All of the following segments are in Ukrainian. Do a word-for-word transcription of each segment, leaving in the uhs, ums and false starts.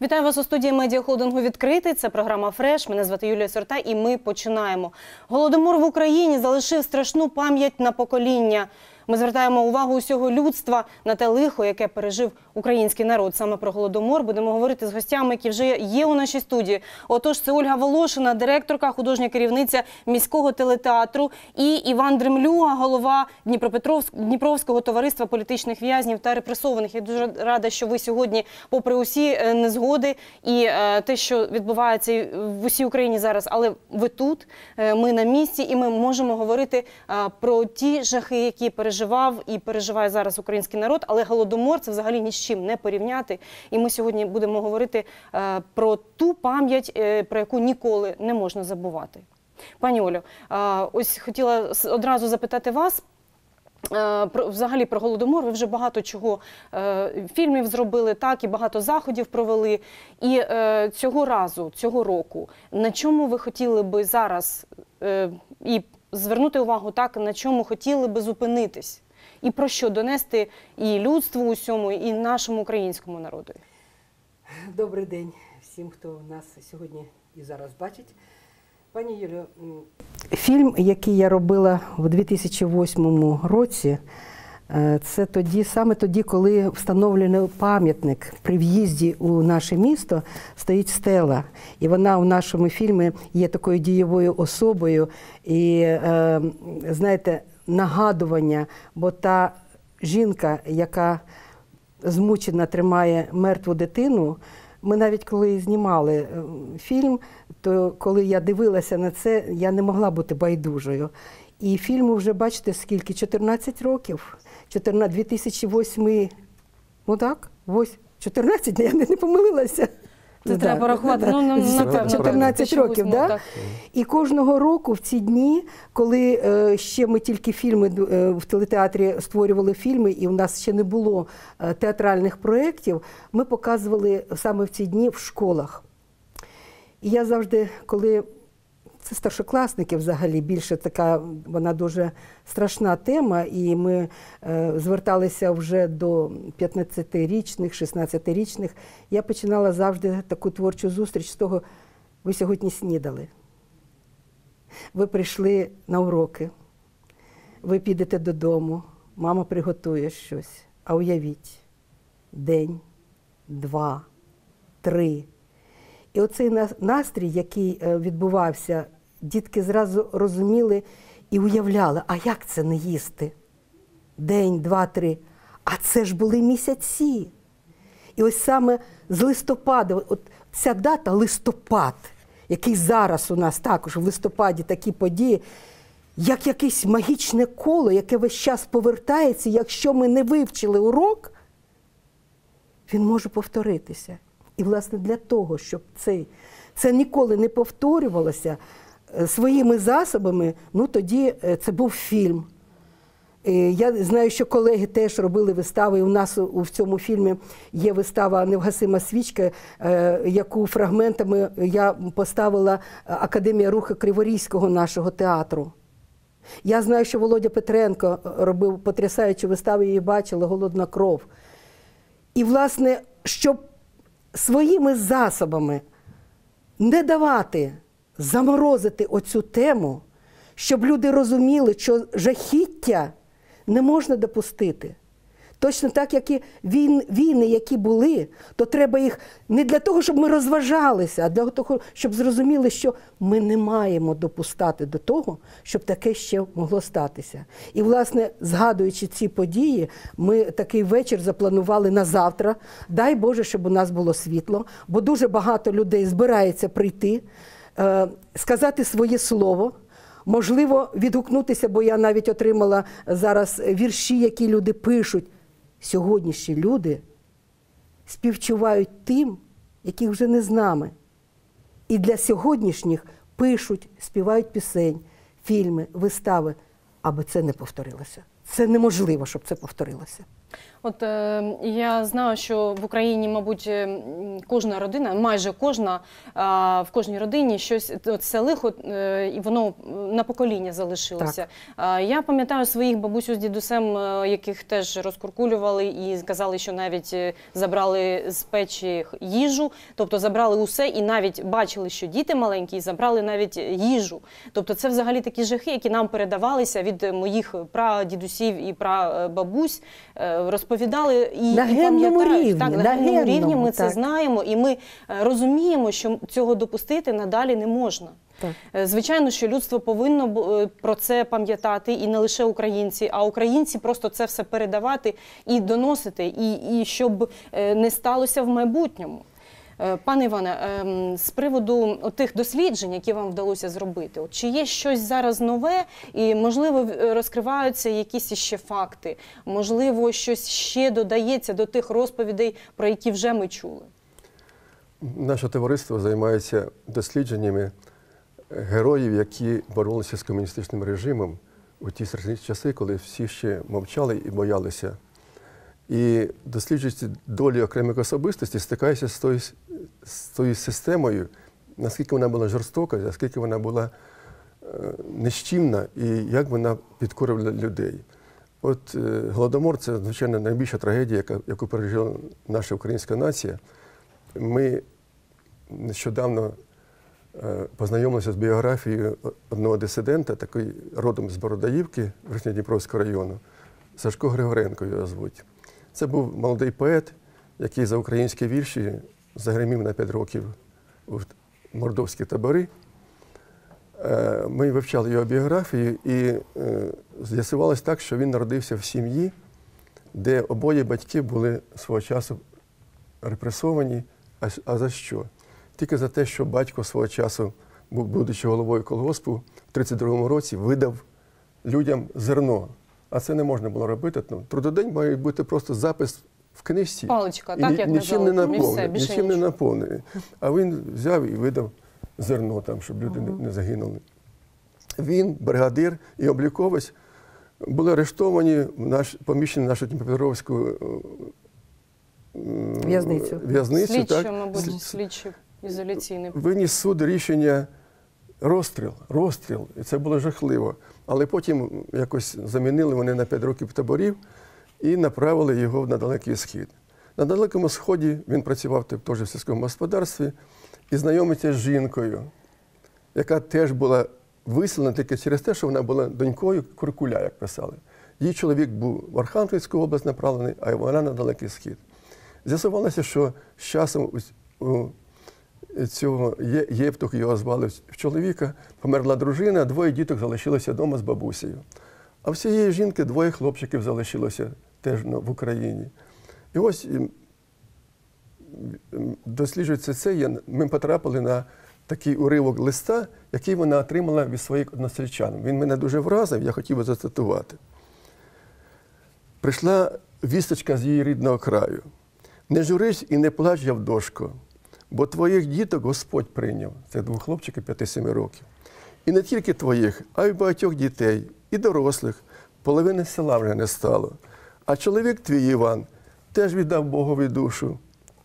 Вітаю вас у студії медіахолдингу «Відкритий». Це програма «Фреш». Мене звати Юлія Сорта і ми починаємо. Голодомор в Україні залишив страшну пам'ять на покоління. Ми звертаємо увагу усього людства на те лихо, яке пережив український народ. Саме про Голодомор будемо говорити з гостями, які вже є у нашій студії. Отож, це Ольга Волошина, директорка, художня керівниця міського телетеатру, і Іван Дремлюга, голова Дніпровського товариства політичних в'язнів та репресованих. Я дуже рада, що ви сьогодні, попри усі незгоди і те, що відбувається в усій Україні зараз, але ви тут, ми на місці, і ми можемо говорити про ті жахи, які переживають переживав і переживає зараз український народ, але Голодомор – це взагалі ні з чим не порівняти. І ми сьогодні будемо говорити е, про ту пам'ять, е, про яку ніколи не можна забувати. Пані Олю, е, ось хотіла одразу запитати вас, е, про, взагалі про Голодомор. Ви вже багато чого е, фільмів зробили, так, і багато заходів провели. І е, цього разу, цього року, на чому ви хотіли би зараз е, і звернути увагу, так, на чому хотіли би зупинитись? І про що донести і людству усьому, і нашому українському народу? Добрий день всім, хто нас сьогодні і зараз бачить. Пані Юлію, фільм, який я робила в дві тисячі восьмому році, це тоді, саме тоді, коли встановлений пам'ятник при в'їзді у наше місто, стоїть стела. І вона у нашому фільмі є такою дієвою особою. І, е, знаєте, нагадування, бо та жінка, яка змучена тримає мертву дитину, ми навіть коли знімали фільм, то коли я дивилася на це, я не могла бути байдужою. І фільму вже, бачите, скільки? чотирнадцять років. дві тисячі восьмий, ну так, чотирнадцять, я не, не помилилася. Це треба порахувати, ну, напевно. чотирнадцять років, так? Да? І кожного року в ці дні, коли е, ще ми тільки фільми е, в телетеатрі створювали фільми, і у нас ще не було е, театральних проєктів, ми показували саме в ці дні в школах. І я завжди, коли... Це старшокласники взагалі, більше така, вона дуже страшна тема, і ми е, зверталися вже до п'ятнадцятирічних, шістнадцятирічних. Я починала завжди таку творчу зустріч з того, ви сьогодні снідали, ви прийшли на уроки, ви підете додому, мама приготує щось, а уявіть, день, два, три. І оцей настрій, який відбувався, дітки зразу розуміли і уявляли, а як це не їсти? День, два, три. А це ж були місяці. І ось саме з листопада, от ця дата листопад, який зараз у нас також в листопаді такі події, як якесь магічне коло, яке весь час повертається, якщо ми не вивчили урок, він може повторитися. І, власне, для того, щоб це, це ніколи не повторювалося своїми засобами, ну, тоді це був фільм. Я знаю, що колеги теж робили вистави, і у нас у цьому фільмі є вистава «Невгасима свічка», яку фрагментами я поставила Академія руху Криворізького нашого театру. Я знаю, що Володя Петренко робив потрясаючу виставу, її бачила, «Голодна кров». І, власне, щоб своїми засобами не давати заморозити оцю тему, щоб люди розуміли, що жахіття не можна допустити. Точно так, як і війни, які були, то треба їх не для того, щоб ми розважалися, а для того, щоб зрозуміли, що ми не маємо допускати до того, щоб таке ще могло статися. І, власне, згадуючи ці події, ми такий вечір запланували на завтра. Дай Боже, щоб у нас було світло, бо дуже багато людей збирається прийти, сказати своє слово, можливо, відгукнутися, бо я навіть отримала зараз вірші, які люди пишуть. Сьогоднішні люди співчувають тим, яких вже не з нами. І для сьогоднішніх пишуть, співають пісень, фільми, вистави, аби це не повторилося. Це неможливо, щоб це повторилося. От е, я знаю, що в Україні, мабуть, е, кожна родина, майже кожна, е, в кожній родині щось, от це лихо, е, і воно на покоління залишилося. Е, я пам'ятаю своїх бабусю з дідусем, е, яких теж розкуркулювали і сказали, що навіть е, забрали з печі їжу, тобто забрали усе і навіть бачили, що діти маленькі, і забрали навіть їжу. Тобто це взагалі такі жахи, які нам передавалися від моїх прадідусів і прабабусь, е, розповідали і, на і генному пам'ятають. рівні, Так, на, на генному рівні генному, ми це так. знаємо, і ми е, розуміємо, що цього допустити надалі не можна. Так. Е, Звичайно, що людство повинно бу- е, про це пам'ятати, і не лише українці, а українці просто це все передавати і доносити, і, і щоб е, не сталося в майбутньому. Е, Пане Іване, ем, з приводу тих досліджень, які вам вдалося зробити, от чи є щось зараз нове і, можливо, в- розкриваються якісь ще факти, можливо, щось ще додається до тих розповідей, про які вже ми чули? Наше товариство займається дослідженнями героїв, які боролися з комуністичним режимом у ті страшні часи, коли всі ще мовчали і боялися. І досліджуючи долі окремих особистостей, стикаюся з тою, з тою системою, наскільки вона була жорстока, наскільки вона була е, нищівна і як вона підкорювала людей. От е, Голодомор – це, звичайно, найбільша трагедія, яка, яку пережила наша українська нація. Ми нещодавно е, познайомилися з біографією одного дисидента, такий родом з Бородаївки, Верхньодніпровського району, Сашко Григоренко його звуть. Це був молодий поет, який за українські вірші загримів на п'ять років у мордовські табори. Е, Ми вивчали його біографію і е, з'ясувалось так, що він народився в сім'ї, де обоє батьки були свого часу репресовані. А, а за що? Тільки за те, що батько свого часу, будучи головою колгоспу, в тридцять другому році видав людям зерно. А це не можна було робити. Ну, трудодень має бути просто запис в книжці. Паличка, і так, ні- як нічим казали, не і все, наповнений. більше Нічим не нічого. наповнений. А він взяв і видав зерно, там, щоб люди не, не загинули. Він, бригадир і обліковець були арештовані, в наш, поміщені в нашу Дніпропетровську е, В'язницю. в'язницю. Слідчо, так. мабуть, Слід- слідчий ізоляційний. Виніс суд рішення розстріл, розстріл, і це було жахливо. Але потім якось замінили вони на п'ять років таборів і направили його на Далекий Схід. На Далекому Сході він працював теж в сільському господарстві і знайомиться з жінкою, яка теж була виселена тільки через те, що вона була донькою Куркуля, як писали. Її чоловік був в Архангельську область направлений, а вона на Далекий Схід. З'ясувалося, що з часом у цього Є- Євтух, його звали в чоловіка, померла дружина, а двоє діток залишилося вдома з бабусею. А в цієї жінки двоє хлопчиків залишилося теж ну, в Україні. І ось м, м, досліджується це, я- ми потрапили на такий уривок листа, який вона отримала від своїх односельчан. Він мене дуже вразив, я хотів би зацитувати. Прийшла вісточка з її рідного краю. «Не журись і не плач, Явдошко, бо твоїх діток Господь прийняв». Це двох хлопчиків п'яти-семи років. І не тільки твоїх, а й багатьох дітей, і дорослих. Половини села вже не стало. А чоловік твій, Іван, теж віддав Богові душу.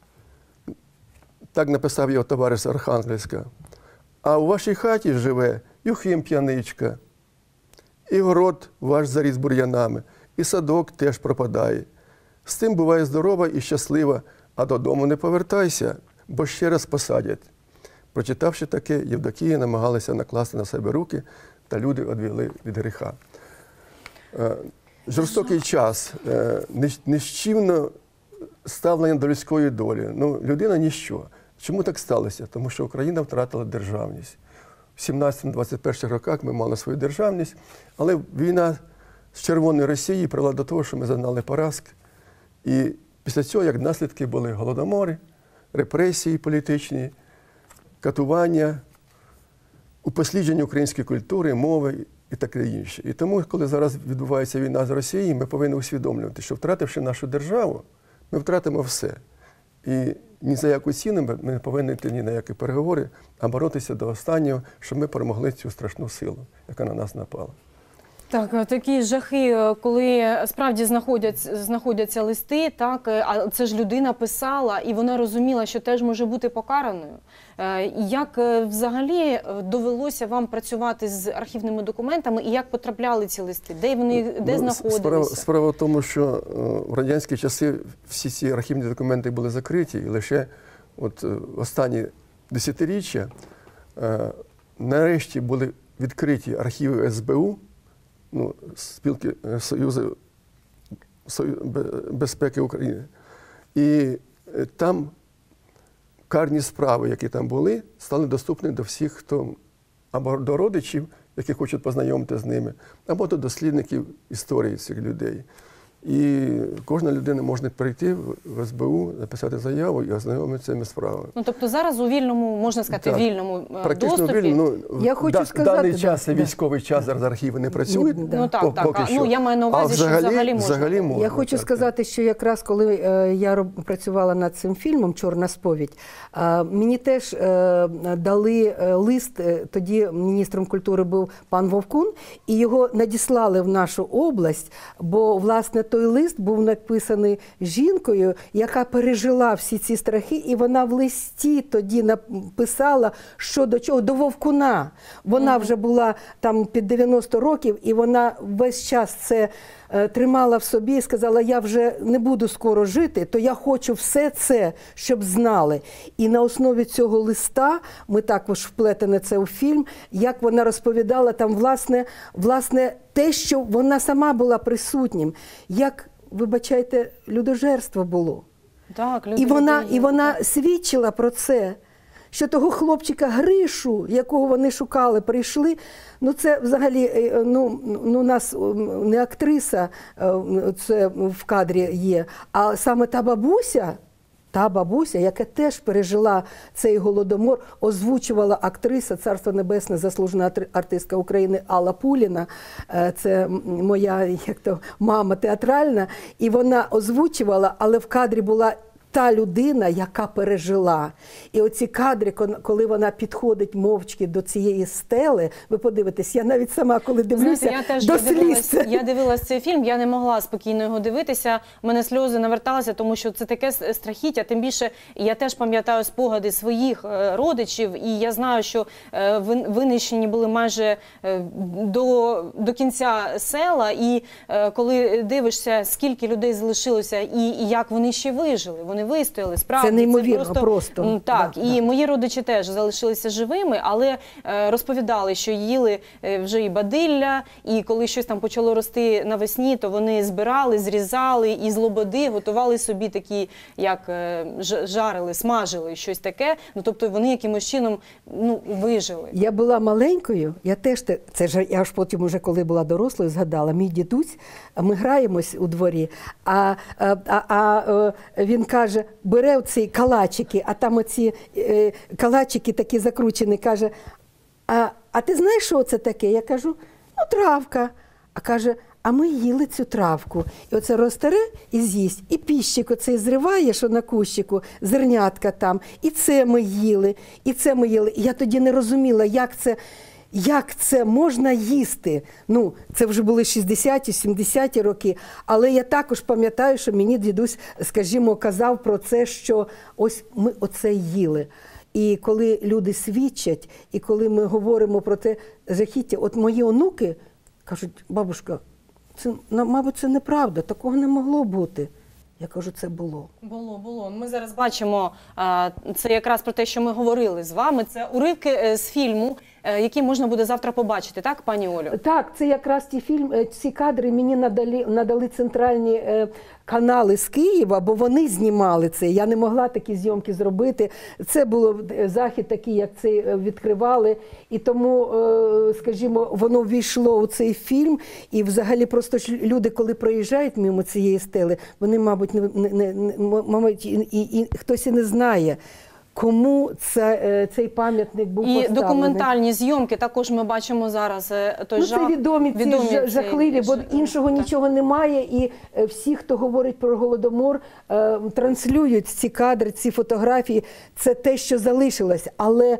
Так написав його товариш з Архангельська. А у вашій хаті живе Юхим п'яничка, і город ваш заріс бур'янами, і садок теж пропадає. З тим буває здорова і щаслива, а додому не повертайся, бо ще раз посадять. Прочитавши таке, Євдокія намагалася накласти на себе руки, та люди одвели від гріха. Е, Жорстокий час, е, нищ- нищівне ставлення до людської долі. Ну, людина – ніщо. Чому так сталося? Тому що Україна втратила державність. В сімнадцятому-двадцять перших роках ми мали свою державність, але війна з Червоною Росією привела до того, що ми зазнали поразки. І після цього, як наслідки, були голодомори, репресії політичні, катування, упослідження української культури, мови і таке інше. І тому, коли зараз відбувається війна з Росією, ми повинні усвідомлювати, що втративши нашу державу, ми втратимо все. І ні за яку ціну ми не повинні йти ні на які переговори, а боротися до останнього, щоб ми перемогли цю страшну силу, яка на нас напала. Так, такі жахи, коли справді знаходяться, знаходяться листи, так, а це ж людина писала, і вона розуміла, що теж може бути покараною. Як взагалі довелося вам працювати з архівними документами, і як потрапляли ці листи? Де вони, де Ну, знаходилися? Справа, справа в тому, що в радянські часи всі ці архівні документи були закриті, і лише от останні десятиріччя нарешті були відкриті архіви ес бе у, ну, спілки Союзу безпеки України. І там карні справи, які там були, стали доступні до всіх, хто або до родичів, які хочуть познайомити з ними, або до дослідників історії цих людей. І кожна людина може прийти в ес бе у, написати заяву і ознайомитися з цими справами. Ну, тобто зараз у вільному, можна сказати, Так, вільному практично доступі? Вільно, ну, Я хочу да, сказати, даний да, час, це да. військовий час, зараз архіви не працюють. Ні, да. Ну так, по- так. поки А, що. ну, я маю на увазі, А що взагалі можна. взагалі можна. Я хочу так, сказати, що якраз коли е, я роб- працювала над цим фільмом «Чорна сповідь», е, мені теж е, дали е, лист, е, тоді міністром культури був пан Вовкун, і його надіслали в нашу область, бо, власне, той лист був написаний жінкою, яка пережила всі ці страхи, і вона в листі тоді написала, що до чого, до Вовкуна. Вона вже була там під дев'яносто років, і вона весь час це е, тримала в собі і сказала, я вже не буду скоро жити, то я хочу все це, щоб знали. І на основі цього листа, ми також вплетені це у фільм, як вона розповідала там, власне, власне те, що вона сама була присутнім, як, вибачайте, людожерство було. Так, І вона, люди і вона свідчила про це, що того хлопчика Гришу, якого вони шукали, прийшли, ну це взагалі, ну, ну у нас не актриса це в кадрі є, а саме та бабуся, та бабуся, яка теж пережила цей голодомор, озвучувала актриса, царство небесне, заслужена артистка України Алла Пуліна, це моя як то, мама театральна, і вона озвучувала, але в кадрі була та людина, яка пережила. І оці кадри, коли вона підходить мовчки до цієї стели, ви подивитесь, я навіть сама, коли дивлюся, Знаєте, я теж до я дивилась, сліз. я дивилась цей фільм, я не могла спокійно його дивитися, у мене сльози наверталися, тому що це таке страхіття, тим більше я теж пам'ятаю спогади своїх родичів, і я знаю, що винищені були майже до, до кінця села, і коли дивишся, скільки людей залишилося, і, і як вони ще вижили, вони вистояли, справді. Це неймовірно це просто. просто. Так, Да, і да. мої родичі теж залишилися живими, але е, розповідали, що їли е, вже і бадилля, і коли щось там почало рости навесні, то вони збирали, зрізали і з лободи готували собі такі, як е, ж- жарили, смажили, щось таке. Ну, тобто вони якимось чином ну, вижили. Я була маленькою, я теж, те- це ж я ж потім уже коли була дорослою згадала, мій дідусь, ми граємось у дворі, а, а, а, а він каже, бере оці калачики, а там оці е, калачики такі закручені, каже, а, а ти знаєш, що це таке? Я кажу, ну травка. А каже, а ми їли цю травку. І оце розтере і з'їсть. І піщик оцей зриває, що на кущику, зернятка там. І це ми їли, і це ми їли. І я тоді не розуміла, як це, як це можна їсти. Ну, це вже були шістдесяті, сімдесяті роки. Але я також пам'ятаю, що мені дідусь, скажімо, казав про це, що ось ми оце їли. І коли люди свідчать, і коли ми говоримо про те жахіття, от мої онуки кажуть, бабушка, це, мабуть, це неправда, такого не могло бути. Я кажу, це було. Було, було. Ми зараз бачимо, а, це якраз про те, що ми говорили з вами. Це уривки е, з фільму, е, який можна буде завтра побачити, так, пані Олю? Так, це якраз ті фільм, е, ці кадри мені надали, надали центральні е, канали з Києва, бо вони знімали це. Я не могла такі зйомки зробити. Це було захід такий, як цей е, відкривали. І тому, е, скажімо, воно ввійшло у цей фільм. І взагалі просто ж люди, коли проїжджають мимо цієї стели, вони, мабуть, не, не, не, не, мабуть і, і, і хтось і не знає, кому це, цей пам'ятник був І поставлений. документальні зйомки також ми бачимо зараз. е, Той Ну, жах. це відомі, ці відомі жа- ці- жахливі, бо ж- іншого так. нічого немає. І е, всі, хто говорить про Голодомор, е, транслюють ці кадри, ці фотографії. Це те, що залишилось. Але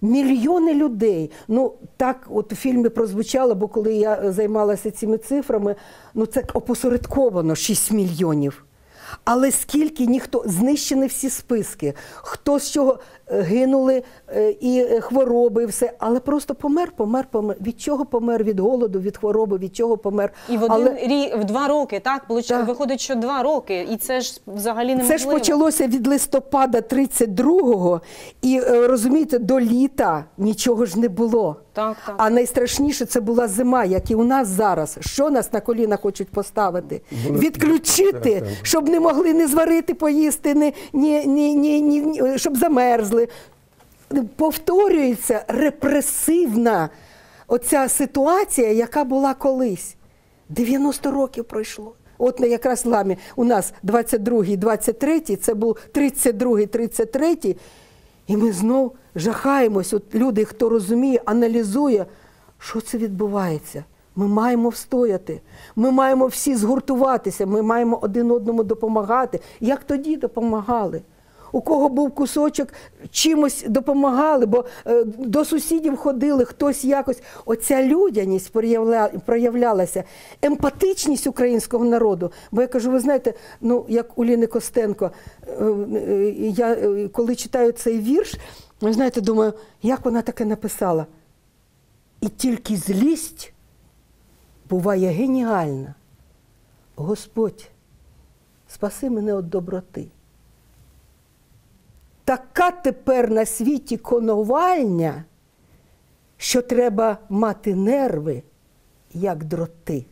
Мільйони людей. Ну, так от у фільмі прозвучало, бо коли я займалася цими цифрами, ну це опосередковано шість мільйонів. Але скільки ніхто, знищені всі списки, хто з чого гинули і хвороби, і все, але просто помер, помер, помер. Від чого помер? Від голоду, від хвороби, від чого помер. І в один але... рік, в два роки, так? Получ... Так. Виходить, що два роки, і це ж взагалі неможливо. Це ж почалося від листопада тридцять другого, і, розумієте, до літа нічого ж не було. Так, так. А найстрашніше це була зима, як і у нас зараз. Що нас на коліна хочуть поставити? Вони- Відключити, Так, так. щоб не могли не зварити, поїсти, ні, ні, ні, ні, ні, щоб замерзли. Повторюється репресивна оця ситуація, яка була колись. дев'яносто років пройшло. От якраз ламі у нас двадцять другий, двадцять третій, це був тридцять другий, тридцять третій, і ми знов жахаємось. От люди, хто розуміє, аналізує, що це відбувається. Ми маємо встояти, ми маємо всі згуртуватися, ми маємо один одному допомагати. Як тоді допомагали? У кого був кусочок, чимось допомагали, бо е, до сусідів ходили, хтось якось. Оця людяність проявля, проявлялася, емпатичність українського народу. Бо я кажу, ви знаєте, ну, як у Ліни Костенко, е, е, я е, коли читаю цей вірш, ви знаєте, думаю, як вона таке написала? І тільки злість буває геніальна. Господь, спаси мене від доброти. Така тепер на світі конувальня, що треба мати нерви, як дроти.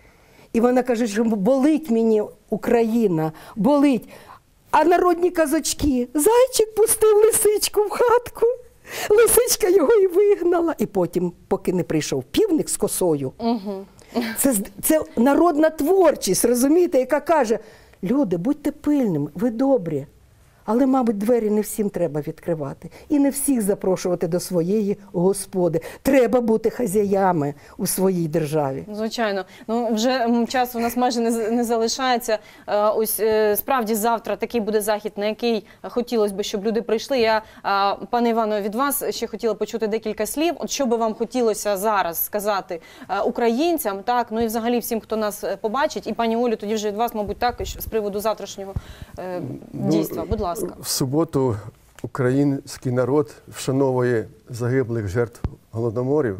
І вона каже, що болить мені Україна, болить. А народні казочки, зайчик пустив лисичку в хатку, лисичка його і вигнала. І потім, поки не прийшов півник з косою, Угу. це, це народна творчість, розумієте, яка каже, люди, будьте пильними, ви добрі. Але, мабуть, двері не всім треба відкривати. І не всіх запрошувати до своєї господи. Треба бути хазяями у своїй державі. Звичайно. Ну, вже м, часу у нас майже не, з- не залишається. Е, Ось е, справді завтра такий буде захід, на який хотілося б, щоб люди прийшли. Я, а, пане Івано, від вас ще хотіла почути декілька слів. От що би вам хотілося зараз сказати е, українцям, так, ну і взагалі всім, хто нас е, побачить. І пані Олю, тоді вже від вас, мабуть, також з приводу завтрашнього е, дійства. Будь ласка. В суботу український народ вшановує загиблих жертв голодоморів.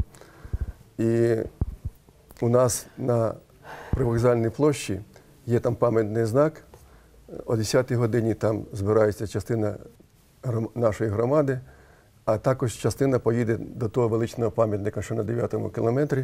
І у нас на привокзальній площі є там пам'ятний знак. О десятій годині там збирається частина гром- нашої громади, а також частина поїде до того величного пам'ятника, що на дев'ятому кілометрі,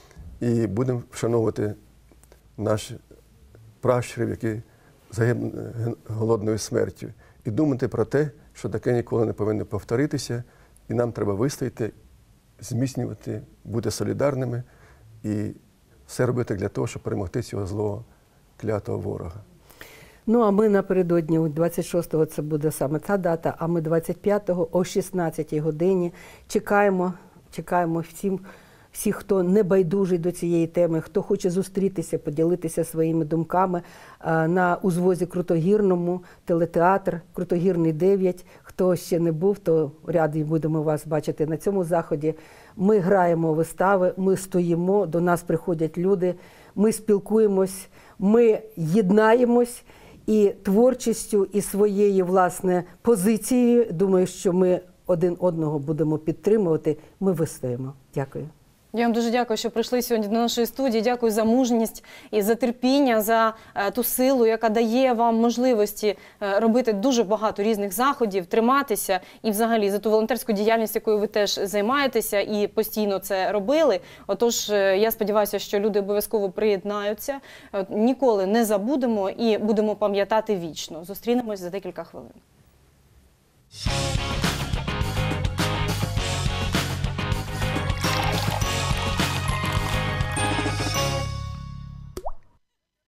і будемо вшановувати наших пращурів, які загинули голодною смертю. І думати про те, що таке ніколи не повинно повторитися, і нам треба вистояти, зміцнювати, бути солідарними і все робити для того, щоб перемогти цього злого, клятого ворога. Ну, а ми напередодні, двадцять шостого це буде саме ця дата, а ми двадцять п'ятого о шістнадцятій годині чекаємо, чекаємо всім, всіх, хто не байдужий до цієї теми, хто хоче зустрітися, поділитися своїми думками а, на узвозі Крутогірному, телетеатр Крутогірний дев'ять. Хто ще не був, то раді будемо вас бачити на цьому заході. Ми граємо вистави, ми стоїмо, до нас приходять люди, ми спілкуємось, ми єднаємось. І творчістю, і своєю, власне, позицією, думаю, що ми один одного будемо підтримувати, ми вистоїмо. Дякую. Я вам дуже дякую, що прийшли сьогодні до нашої студії. Дякую за мужність і за терпіння, за е, ту силу, яка дає вам можливості е, робити дуже багато різних заходів, триматися і взагалі за ту волонтерську діяльність, якою ви теж займаєтеся і постійно це робили. Отож, е, я сподіваюся, що люди обов'язково приєднаються. Е, ніколи не забудемо і будемо пам'ятати вічно. Зустрінемось за декілька хвилин.